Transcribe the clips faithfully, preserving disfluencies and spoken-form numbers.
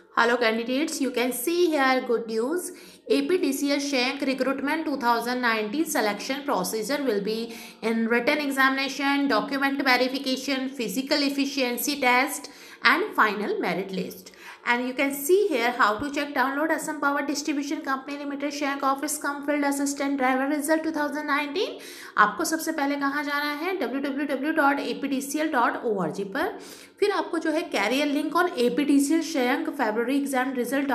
Hello candidates, you can see here good news. A P D C L Shank Recruitment twenty nineteen selection procedure will be in written examination, document verification, physical efficiency test and final merit list. And you can see here how to check download Assam Power Distribution Company Limited Shank Office cum Field Assistant Driver Result twenty nineteen. आपको सबसे पहले कहाँ जाना है W W W dot A P D C L dot O R G पर. फिर आपको जो है career link on A P D C L शैंक फरवरी एग्जाम रिजल्ट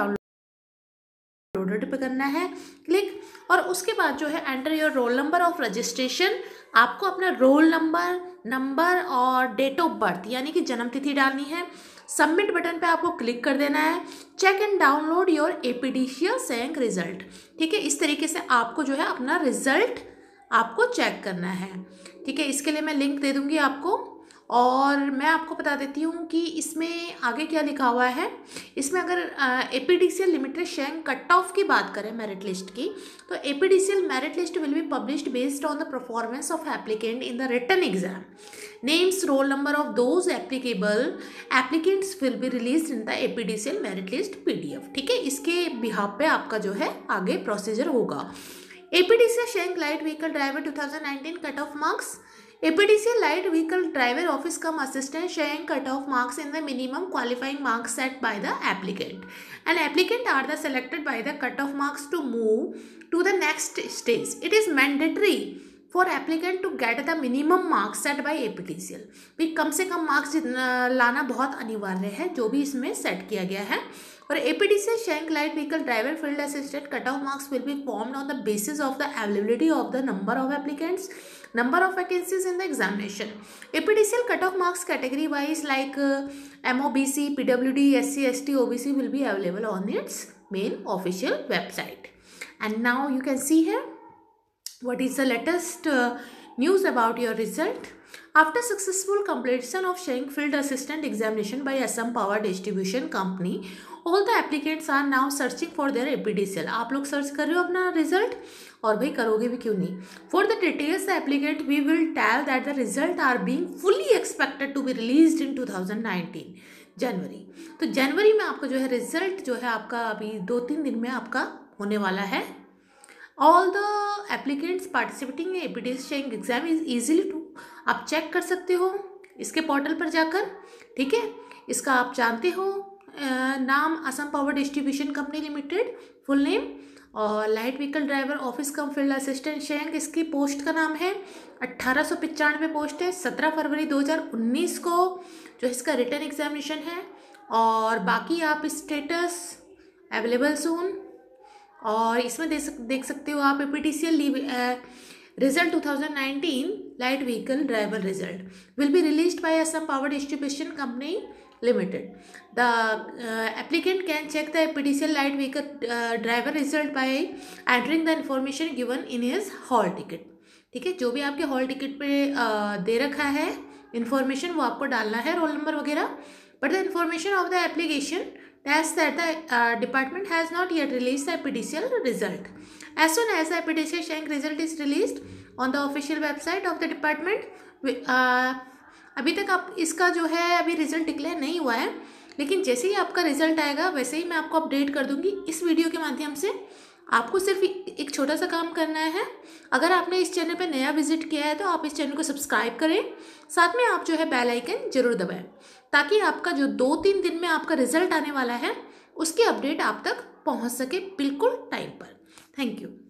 डाउनलोडेड पे करना है क्लिक. और उसके बाद जो है enter your roll number of registration. आपको अपना रोल नंबर नंबर और डेट ऑफ बर्थ यानी कि जन्म तिथि डालनी है. सबमिट बटन पे आपको क्लिक कर देना है. Check and download your A P D C L शैंक रिजल्ट. ठीक है, इस तरीके से आपको जो है अपना रिजल्ट आपको चेक करना है. ठीक है, इसके लिए मैं लिंक दे दूंगी आपको. और मैं आपको बता देती हूँ कि इसमें आगे क्या लिखा हुआ है. इसमें अगर A P D C L limited शैंक कट ऑफ की बात करें मेरिट लिस्ट की, तो A P D C L merit list will be published based on the performance of applicant in the written exam. Names roll number of those applicable applicants will be release in the A P D C L merit list P D F. ठीक है, इसके behalf पे आपका जो है आगे procedure होगा. A P D C L शैंक light vehicle driver twenty nineteen cut off marks. A P D C L light vehicle driver office cum assistant showing cut-off marks in the minimum qualifying marks set by the applicant. And applicant are the selected by the cut-off marks to move to the next stage. It is mandatory for applicant to get the minimum marks set by A P D C L. भी कम से कम marks लाना बहुत अनिवार्य है जो भी इसमें set किया गया है. और A P D C L Shank Light Vehicle Driver Field Assistant Cut-off marks will be formed on the basis of the availability of the number of applicants, number of vacancies in the examination. A P D C L cut-off marks category wise like uh, M O B C, P W D, S C, S T, O B C will be available on its main official website. And now you can see here what is the latest uh, news about your result. After successful completion of Shank Field Assistant examination by Assam Power Distribution Company, all the applicants are now searching for their A P D C L. आप लोग search कर रहे हो अपना result, और भाई करोगे भी क्यों नहीं. For the details the applicant we will tell that the result are being fully expected to be released in twenty nineteen जनवरी. तो जनवरी में आपका जो है रिजल्ट जो है आपका अभी दो तीन दिन में आपका होने वाला है. All the applicants participating in A P D C L Shank exam is easily to आप चेक कर सकते हो इसके पोर्टल पर जाकर. ठीक है, इसका आप जानते हो नाम Assam power distribution company limited full name, और light vehicle driver office cum field assistant शैंक इसकी पोस्ट का नाम है. अट्ठारह सौ पचानवे पोस्ट है. सत्रह फरवरी दो हज़ार उन्नीस को जो इसका रिटर्न एग्जामिनेशन है. और बाकी आप स्टेटस अवेलेबल सून, और इसमें देख सक देख सकते हो आप A P D C L result twenty nineteen light vehicle driver result will be released by Assam power distribution company limited. The applicant can check the A P D C L light vehicle driver result by entering the information given in his hall ticket. ठीक है, जो भी आपके hall ticket पे uh, दे रखा है information वो आपको डालना है, रोल नंबर वगैरह. But the information of the application tells that the uh, department has not yet released the A P D C L result. As soon as the A P D C L Shank result is released on the official website of the department, uh, अभी तक आप इसका जो है अभी result declare नहीं हुआ है, लेकिन जैसे ही आपका रिजल्ट आएगा वैसे ही मैं आपको अपडेट कर दूंगी इस वीडियो के माध्यम से. आपको सिर्फ एक छोटा सा काम करना है. अगर आपने इस चैनल पर नया विजिट किया है तो आप इस चैनल को सब्सक्राइब करें, साथ में आप जो है बेल आइकन जरूर दबाएं, ताकि आपका जो दो तीन दिन में आपका रिजल्ट आने वाला है उसकी अपडेट आप तक पहुंच सके बिल्कुल टाइम पर. Thank you.